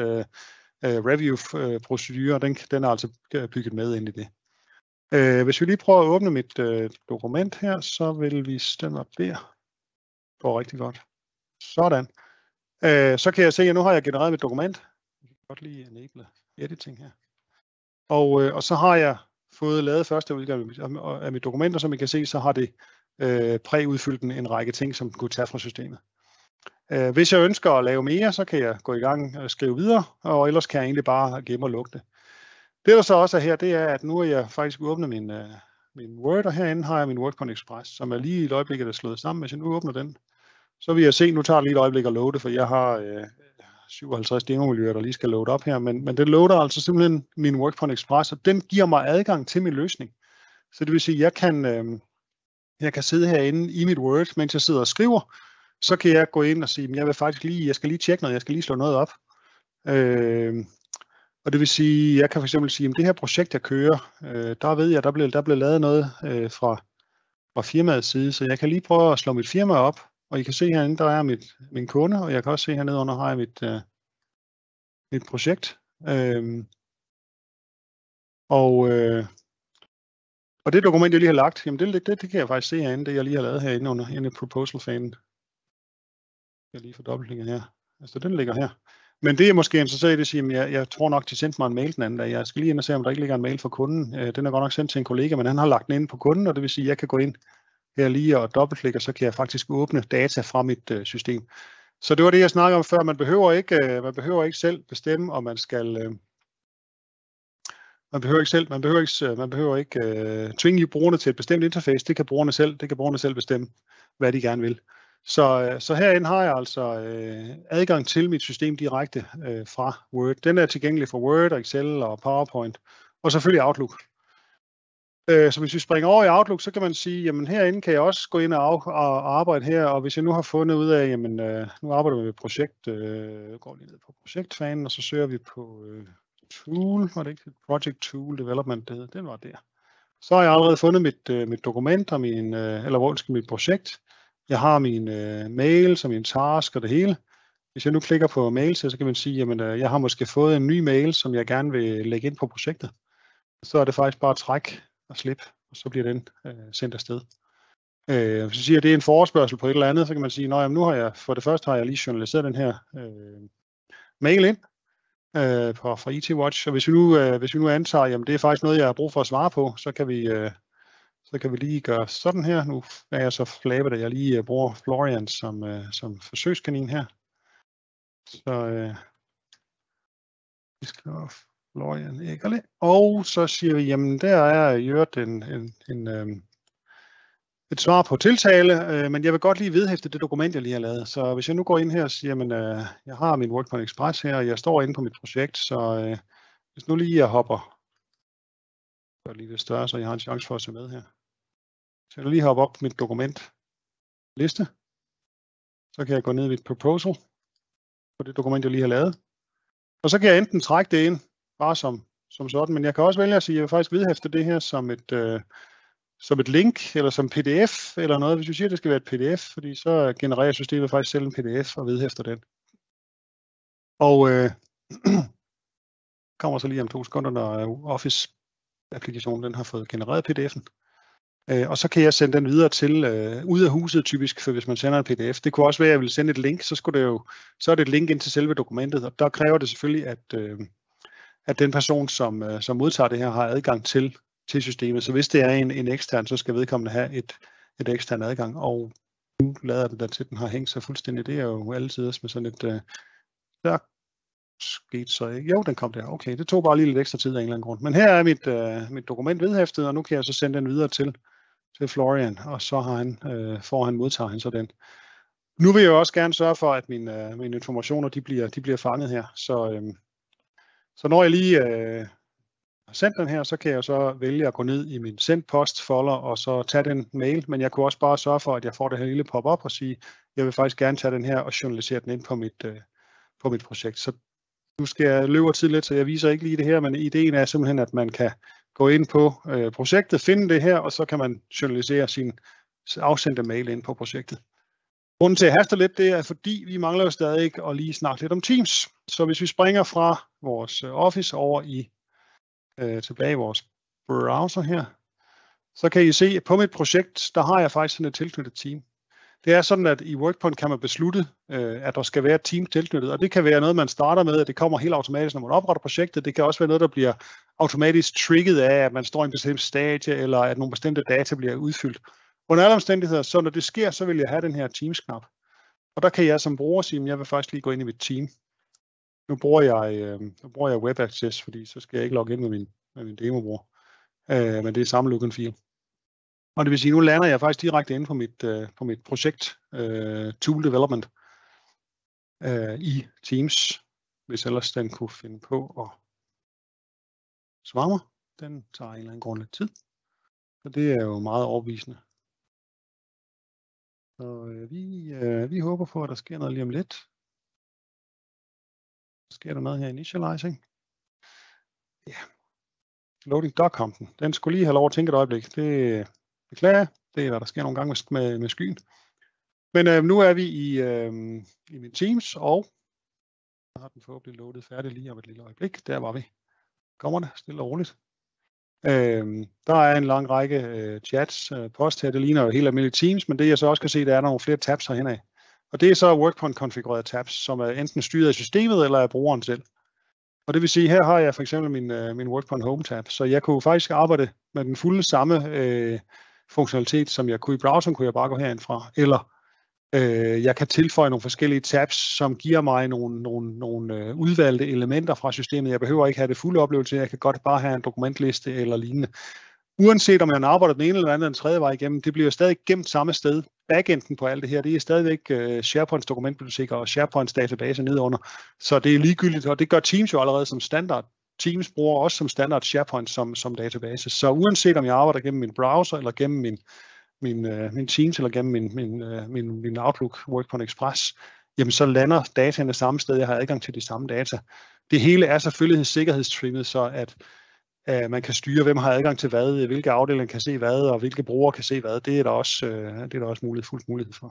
review-procedure, den er altså bygget med ind i det. Hvis vi lige prøver at åbne mit dokument her, så vil vi stemme op der. Det går rigtig godt. Sådan. Så kan jeg se, at nu har jeg genereret mit dokument. Jeg kan godt lige enable editing her. Og så har jeg fået lavet første udgave af mit dokument, og som I kan se, så har det præudfyldt en række ting, som kunne tage fra systemet. Hvis jeg ønsker at lave mere, så kan jeg gå i gang og skrive videre, og ellers kan jeg egentlig bare gemme og lukke det. Det der så også er her, det er, at nu er jeg faktisk åbnet min Word, og herinde har jeg min WorkPoint Express, som er lige i et øjeblik, der er slået sammen. Hvis jeg nu åbner den, så vil jeg se, nu tager det lige et øjeblik at loade, for jeg har 57 demomiljøer, der lige skal loade op her, men den loader altså simpelthen min WorkPoint Express, og den giver mig adgang til min løsning. Så det vil sige, at jeg kan sidde herinde i mit Word, mens jeg sidder og skriver, så kan jeg gå ind og sige, at jeg skal lige tjekke noget, jeg skal lige slå noget op. Og det vil sige, at jeg kan fx sige, at det her projekt, jeg kører, der ved jeg, der blev lavet noget fra firmaets side, så jeg kan lige prøve at slå mit firma op, og I kan se herinde, der er min kunde, og jeg kan også se hernede under, har jeg mit projekt. Og det dokument, jeg lige har lagt, jamen det kan jeg faktisk se herinde, det jeg lige har lavet herinde under i proposal-fanen. Jeg lige får dobbeltklikket her. Altså den ligger her. Men det er måske interessant at sige, at jeg tror nok, de sendte mig en mail den anden dag. Jeg skal lige ind og se, om der ikke ligger en mail fra kunden. Den er godt nok sendt til en kollega, men han har lagt den ind på kunden, og det vil sige, at jeg kan gå ind her lige og dobbeltklikke, og så kan jeg faktisk åbne data fra mit system. Så det var det, jeg snakkede om før. Man behøver ikke selv bestemme, om man skal Man behøver ikke tvinge brugerne til et bestemt interface. Det kan brugerne selv bestemme, hvad de gerne vil. Så herinde har jeg altså adgang til mit system direkte fra Word. Den er tilgængelig for Word, Excel og PowerPoint, og selvfølgelig Outlook. Så hvis vi springer over i Outlook, så kan man sige, jamen herinde kan jeg også gå ind og arbejde her, og hvis jeg nu har fundet ud af, jamen nu arbejder vi med projekt, går lige ned på projektfanen, og så søger vi på tool, var det ikke project tool development, den var der. Så har jeg allerede fundet mit dokument og mit projekt. Jeg har mine mails og mine task og det hele. Hvis jeg nu klikker på mails, så kan man sige, jamen jeg har måske fået en ny mail, som jeg gerne vil lægge ind på projektet. Så er det faktisk bare at trække og slippe, og så bliver den sendt afsted. Hvis jeg siger, at det er en forespørgsel på et eller andet, så kan man sige, at nu har jeg for det første har jeg lige journaliseret den her mail ind fra IT Watch, og hvis vi nu antager, jamen det er faktisk noget, jeg har brug for at svare på, så kan vi lige gøre sådan her. Nu er jeg så flabet, at jeg lige bruger Florian som forsøgskanin her. Så vi skriver Florian Eggerle, og så siger vi, jamen der er i øvrigt et svar på tiltale, men jeg vil godt lige vedhæfte det dokument, jeg lige har lavet. Så hvis jeg nu går ind her og siger, jamen jeg har min WorkPoint Express her, og jeg står inde på mit projekt, så hvis nu lige jeg hopper, gør lige lidt større, så jeg har en chance for at se med her. Så jeg lige hoppe op på mit dokument liste, så kan jeg gå ned i mit proposal på det dokument, jeg lige har lavet. Og så kan jeg enten trække det ind, bare som sådan, men jeg kan også vælge at sige, at jeg vil faktisk vedhæfte det her som et link, eller som pdf, eller noget, hvis vi siger, at det skal være et pdf, fordi så genererer systemet faktisk selv en pdf og vedhæfter den. Og kommer så lige om 2 sekunder, når Office-applikationen den har fået genereret pdf'en. Og så kan jeg sende den videre til ud af huset typisk, for hvis man sender en pdf. Det kunne også være, at jeg ville sende et link, så er det et link ind til selve dokumentet, og der kræver det selvfølgelig, at den person, som modtager det her, har adgang til systemet. Så hvis det er en ekstern, så skal vedkommende have et ekstern adgang, og nu lader den der til, den har hængt sig fuldstændig. Det er jo altid med sådan et, der skete så ikke. Jo, den kom der. Okay, det tog bare lige lidt ekstra tid af en eller anden grund. Men her er mit dokument vedhæftet, og nu kan jeg så sende den videre til Florian, og så modtager han så den. Nu vil jeg også gerne sørge for, at mine informationer de bliver fanget her. Så når jeg lige har sendt den her, så kan jeg så vælge at gå ned i min send post folder og så tage den mail, men jeg kunne også bare sørge for, at jeg får det her lille pop-up og sige, jeg vil faktisk gerne tage den her og journalisere den ind på mit projekt. Så nu skal jeg løbe tid lidt, så jeg viser ikke lige det her, men ideen er simpelthen, at man kan gå ind på projektet, finde det her, og så kan man journalisere sin afsendte mail ind på projektet. Grunden til at haste lidt, det er, fordi vi mangler jo stadig at lige snakke lidt om Teams. Så hvis vi springer fra vores Office over tilbage i vores browser her, så kan I se, at på mit projekt, der har jeg faktisk sådan et tilknyttet team. Det er sådan, at i WorkPoint kan man beslutte, at der skal være et team tilknyttet, og det kan være noget, man starter med, at det kommer helt automatisk, når man opretter projektet. Det kan også være noget, der bliver automatisk trigget af, at man står i en bestemt stadie, eller at nogle bestemte data bliver udfyldt. Under alle omstændigheder, så når det sker, så vil jeg have den her Teams-knap. Og der kan jeg som bruger sige, at jeg vil faktisk lige gå ind i mit team. Nu bruger jeg Web Access, fordi så skal jeg ikke logge ind med min demo-bruger. Men det er samme look and feel. Og det vil sige, nu lander jeg faktisk direkte inde på mit projekt Tool Development i Teams, hvis ellers den kunne finde på at svare mig. Den tager en eller anden grund lidt tid. Så det er jo meget overbevisende. Så vi håber på, at der sker noget lige om lidt. Sker der noget her initializing? Ja. Loading.com. Den skulle lige have lov at tænke et øjeblik. Det beklager jeg. Det er, hvad der sker nogle gange med skyen. Men nu er vi i min Teams, og så har den forhåbentlig loadet færdig lige om et lille øjeblik. Der var vi. Kommer det stille og roligt. Der er en lang række chats, post her. Det ligner jo helt almindeligt Teams, men det jeg så også kan se, der er nogle flere tabs herhen af. Og det er så WorkPoint-konfigurerede tabs, som er enten styret af systemet eller af brugeren selv. Og det vil sige, her har jeg for eksempel min WorkPoint Home tab, så jeg kunne faktisk arbejde med den fulde samme funktionalitet, som jeg kunne i browseren, kunne jeg bare gå herind fra. Eller Jeg kan tilføje nogle forskellige tabs, som giver mig nogle udvalgte elementer fra systemet. Jeg behøver ikke have det fulde oplevelse. Jeg kan godt bare have en dokumentliste eller lignende. Uanset om jeg arbejder den ene eller den anden eller den tredje vej igennem, det bliver stadig gemt samme sted. Backenden på alt det her, det er stadigvæk SharePoints dokumentbiblioteker og SharePoints database nedenunder. Så det er ligegyldigt, og det gør Teams jo allerede som standard. Teams bruger også som standard SharePoint som database. Så uanset om jeg arbejder gennem min browser eller gennem min Teams eller gennem min Outlook WorkPoint Express, jamen så lander dataen det samme sted. Jeg har adgang til de samme data. Det hele er selvfølgelig sikkerhedstrimmet, så at man kan styre, hvem har adgang til hvad, hvilke afdelinger kan se hvad, og hvilke brugere kan se hvad. Det er der også fuld mulighed for.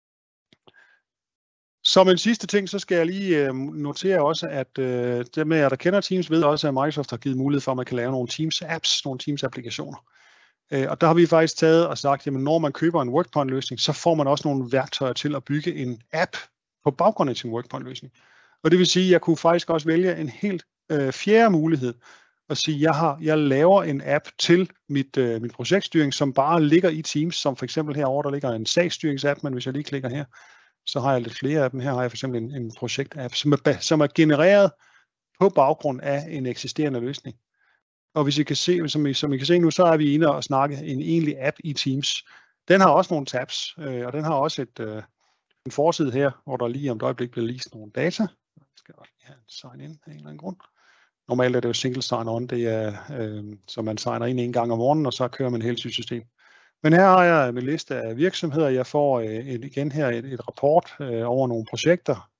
Som en sidste ting, så skal jeg lige notere også, at dem af jer, der kender Teams, ved også, at Microsoft har givet mulighed for, at man kan lave nogle Teams-apps, nogle Teams-applikationer. Og der har vi faktisk taget og sagt, at når man køber en WorkPoint-løsning, så får man også nogle værktøjer til at bygge en app på baggrund af sin WorkPoint-løsning. Og det vil sige, at jeg kunne faktisk også vælge en helt fjerde mulighed, og sige, jeg laver en app til mit projektstyring, som bare ligger i Teams, som for eksempel herovre, der ligger en sagsstyrings-app, men hvis jeg lige klikker her, så har jeg lidt flere af dem. Her har jeg for eksempel en projekt-app, som er genereret på baggrund af en eksisterende løsning. Og hvis I kan se, som I kan se nu, så er vi inde og snakke en egentlig app i Teams. Den har også nogle tabs, og den har også en forside her, hvor der lige om et øjeblik bliver vist nogle data. Jeg skal også lige have en sign in af en eller anden grund. Normalt er det jo single sign-on, det er, så man signer ind en gang om morgenen, og så kører man hele sit system. Men her har jeg en liste af virksomheder. Jeg får igen her et rapport over nogle projekter,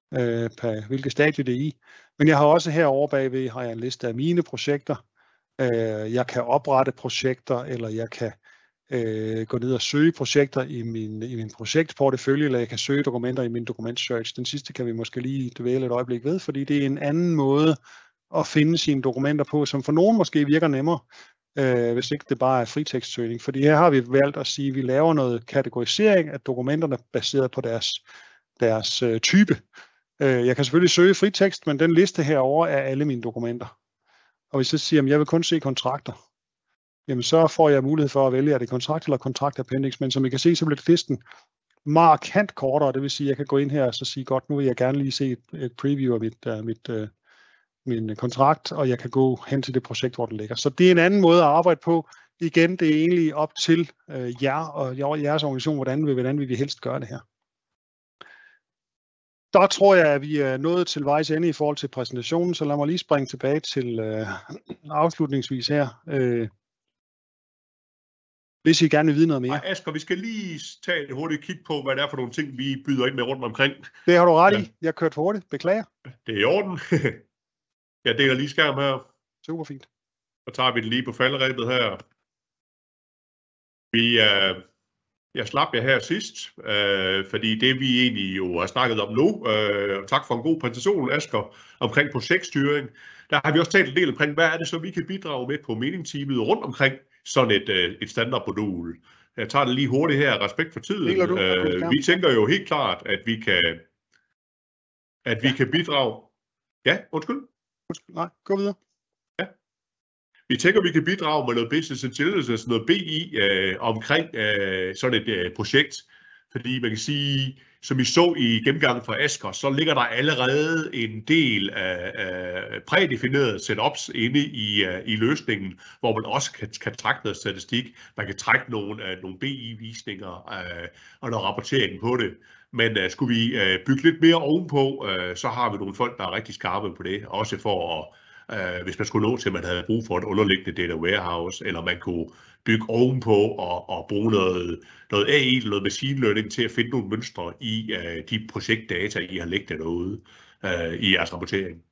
på hvilket stadie det er i. Men jeg har også herovre bagved har jeg en liste af mine projekter. Jeg kan oprette projekter, eller jeg kan gå ned og søge projekter i min projektportefølje, eller jeg kan søge dokumenter i min dokumentsearch. Den sidste kan vi måske lige dvæle et øjeblik ved, fordi det er en anden måde at finde sine dokumenter på, som for nogen måske virker nemmere, hvis ikke det bare er fritekstsøgning. Fordi her har vi valgt at sige, at vi laver noget kategorisering af dokumenterne baseret på deres type. Jeg kan selvfølgelig søge fritekst, men den liste herover er alle mine dokumenter. Og hvis jeg siger, at jeg vil kun se kontrakter, jamen så får jeg mulighed for at vælge, er det kontrakt eller kontraktappendiks. Men som I kan se, så bliver listen markant kortere. Det vil sige, at jeg kan gå ind her og så sige, godt, nu vil jeg gerne lige se et preview af min kontrakt, og jeg kan gå hen til det projekt, hvor den ligger. Så det er en anden måde at arbejde på. Igen, det er egentlig op til jer og jeres organisation, hvordan vil vi helst gøre det her. Der tror jeg, at vi er nået til vejs ende i forhold til præsentationen, så lad mig lige springe tilbage til afslutningsvis her. Hvis I gerne vil vide noget mere. Asger, vi skal lige tage et hurtigt kig på, hvad det er for nogle ting, vi byder ind med rundt omkring. Det har du ret i. Jeg kørte for hurtigt. Beklager. Det er i orden. Jeg deler lige skærm her. Super fint. Så tager vi det lige på falderebet her. Jeg slap jer her sidst, fordi det vi egentlig jo har snakket om nu, tak for en god præsentation, Asger, omkring projektstyring. Der har vi også talt en del omkring, hvad er det så, vi kan bidrage med på meeting-teamet rundt omkring sådan et standardmodul. Jeg tager det lige hurtigt her, respekt for tiden. Vi tænker jo helt klart, at vi kan bidrage. Ja, undskyld. Nej, gå videre. Ja. Vi tænker, vi kan bidrage med noget business intelligence, noget BI omkring sådan et projekt. Fordi man kan sige, som I så i gennemgangen fra Asger, så ligger der allerede en del af prædefinerede setups inde i løsningen, hvor man også kan trække noget statistik. Man kan trække nogle BI-visninger og noget rapportering på det. Men skulle vi bygge lidt mere ovenpå, så har vi nogle folk, der er rigtig skarpe på det. Også for at, hvis man skulle nå til, at man havde brug for et underliggende data warehouse, eller man kunne bygge ovenpå og bruge noget AI, noget machine learning til at finde nogle mønstre i de projektdata, I har liggende derude i jeres rapportering.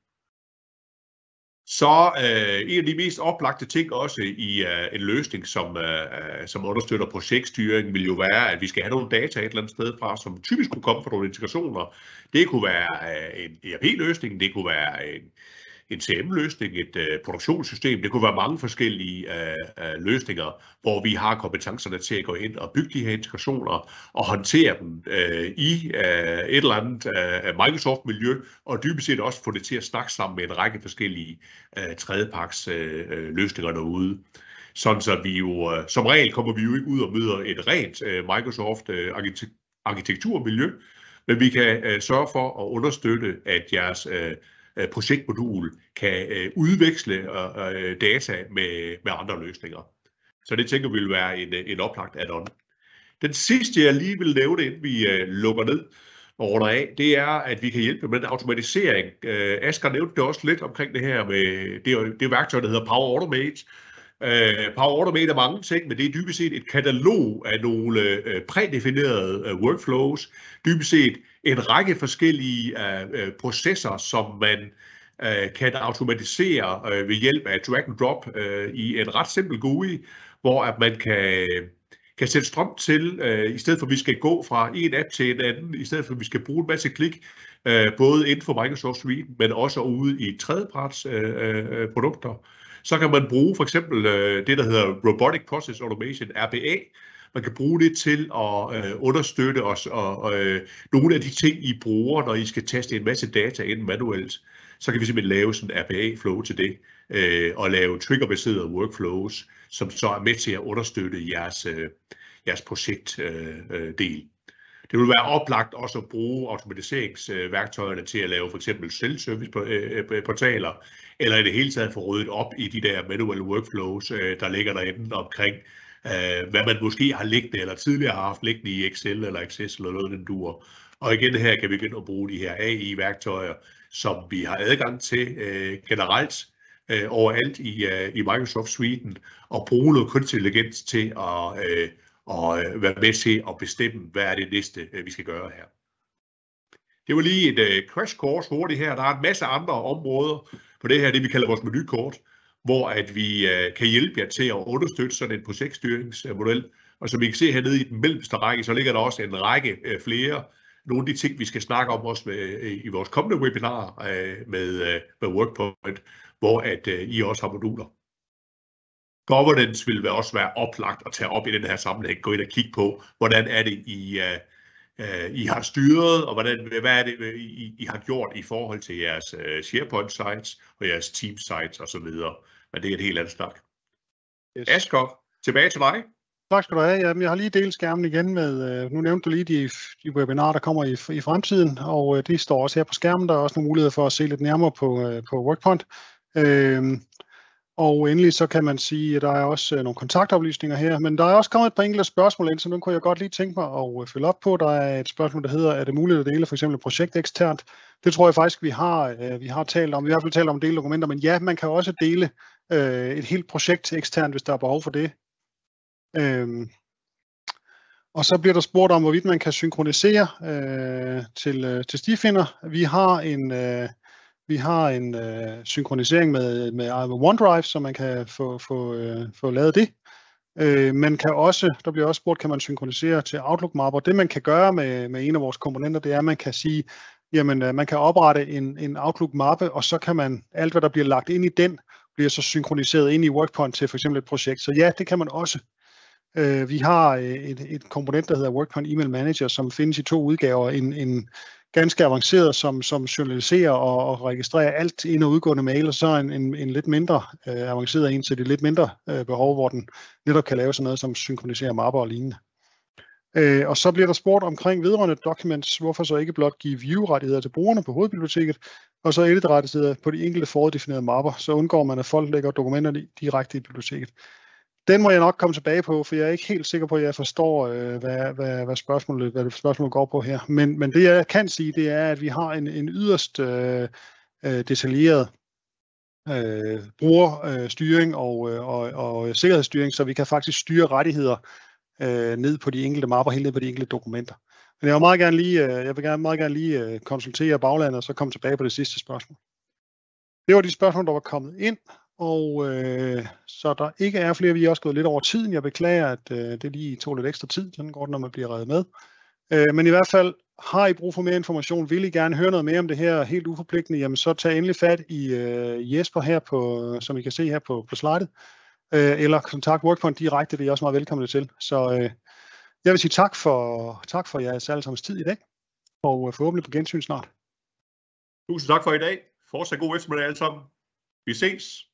Så en af de mest oplagte ting også i en løsning, som understøtter projektstyring, vil jo være, at vi skal have nogle data et eller andet sted fra, som typisk kunne komme fra nogle integrationer. Det kunne være en ERP-løsning, det kunne være en CM-løsning, et produktionssystem. Det kunne være mange forskellige løsninger, hvor vi har kompetencerne til at gå ind og bygge de her integrationer og håndtere dem i et eller andet Microsoft-miljø, og dybest set også få det til at snakke sammen med en række forskellige tredjeparts løsninger derude. Sådan så vi jo, som regel kommer vi jo ikke ud og møder et rent Microsoft arkitekturmiljø, men vi kan sørge for at understøtte, at jeres projektmodul kan udveksle data med andre løsninger. Så det tænker vi vil være en oplagt add-on. Den sidste, jeg lige vil nævne, inden vi lukker ned og runder af, det er, at vi kan hjælpe med den automatisering. Asger nævnte det også lidt omkring det her med det værktøj, der hedder Power Automate. Power Automate er mange ting, men det er dybest set et katalog af nogle prædefinerede workflows. Dybest set en række forskellige processer, som man kan automatisere ved hjælp af drag and drop i en ret simpel GUI, hvor at man kan sætte strøm til, i stedet for at vi skal gå fra en app til en anden, i stedet for at vi skal bruge en masse klik, både inden for Microsoft Suite, men også ude i tredjeparts produkter. Så kan man bruge for eksempel det, der hedder Robotic Process Automation, RPA. Man kan bruge det til at understøtte os og nogle af de ting, I bruger, når I skal taste en masse data ind manuelt. Så kan vi simpelthen lave sådan en RPA-flow til det, og lave triggerbaserede workflows, som så er med til at understøtte jeres projektdel. Det vil være oplagt også at bruge automatiseringsværktøjerne til at lave for eksempel self-service-portaler, eller i det hele taget få ryddet op i de der manual workflows, der ligger derinde omkring, hvad man måske har liggende, eller tidligere har haft liggende i Excel eller Access eller noget, den duer. Og igen her kan vi begynde at bruge de her AI-værktøjer, som vi har adgang til generelt overalt i Microsoft Suite, og bruge noget kunstig intelligens til at være med til at bestemme, hvad er det næste, vi skal gøre her. Det var lige et crash course hurtigt her. Der er en masse andre områder på det her, det vi kalder vores menukort, hvor at vi kan hjælpe jer til at understøtte sådan en projektstyringsmodel. Og som I kan se hernede i den mellemste række, så ligger der også en række flere. Nogle af de ting, vi skal snakke om også i vores kommende webinar med WorkPoint, hvor at I også har moduler. Governance vil også være oplagt at tage op i den her sammenhæng. Gå ind og kigge på, hvordan er det, I har styret, og hvad er det, I har gjort i forhold til jeres SharePoint sites og jeres Team sites osv. Men det er et helt andet snak. Yes. Asger, tilbage til dig. Tak skal du have. Jamen, jeg har lige delt skærmen igen med, nu nævnte du lige de webinarer, der kommer i fremtiden, og det står også her på skærmen. Der er også nogle muligheder for at se lidt nærmere på WorkPoint. Og endelig så kan man sige, at der er også nogle kontaktoplysninger her, men der er også kommet et par enkelte spørgsmål ind, så nu kunne jeg godt lige tænke mig at følge op på. Der er et spørgsmål, der hedder, er det muligt at dele for eksempel projekt eksternt? Det tror jeg faktisk, vi har talt om. Vi har i hvert fald talt om deldokumenter, men ja, man kan også dele et helt projekt eksternt, hvis der er behov for det. Og så bliver der spurgt om, hvorvidt man kan synkronisere til stifinder. Vi har en synkronisering med OneDrive, så man kan få lavet det. Man kan også, der bliver også spurgt, kan man synkronisere til Outlook-mapper. Det man kan gøre med en af vores komponenter, det er, at man kan sige, jamen man kan oprette en Outlook-mappe, og så kan man, alt hvad der bliver lagt ind i den, bliver så synkroniseret ind i WorkPoint til for eksempel et projekt. Så ja, det kan man også. Vi har et komponent, der hedder WorkPoint Email Manager, som findes i 2 udgaver. En ganske avanceret, som journaliserer og registrerer alt ind- og udgående mail, og så en lidt mindre avanceret en til det lidt mindre behov, hvor den netop kan lave sådan noget som synkronisere mapper og lignende. Og så bliver der spurgt omkring vedrørende documents, hvorfor så ikke blot give view-rettigheder til brugerne på hovedbiblioteket, og så edit-rettigheder på de enkelte foruddefinerede mapper, så undgår man, at folk lægger dokumenterne direkte i biblioteket. Den må jeg nok komme tilbage på, for jeg er ikke helt sikker på, at jeg forstår, hvad spørgsmålet går på her. Men det jeg kan sige, det er, at vi har en yderst detaljeret brugerstyring og sikkerhedsstyring, så vi kan faktisk styre rettigheder ned på de enkelte mapper, helt ned på de enkelte dokumenter. Men jeg vil meget gerne lige konsultere baglandet og så komme tilbage på det sidste spørgsmål. Det var de spørgsmål, der var kommet ind. Og så der ikke er flere, vi er også gået lidt over tiden. Jeg beklager, at det lige tog lidt ekstra tid, sådan går det, når man bliver revet med. Men i hvert fald, har I brug for mere information, vil I gerne høre noget mere om det her helt uforpligtende, jamen så tag endelig fat i Jesper her, som I kan se her på slidet, eller kontakt WorkPoint direkte, det er I også meget velkomne til. Så jeg vil sige tak for jeres allesammens tid i dag, og forhåbentlig på gensyn snart. Tusind tak for i dag. Fortsat god eftermiddag alle sammen. Vi ses.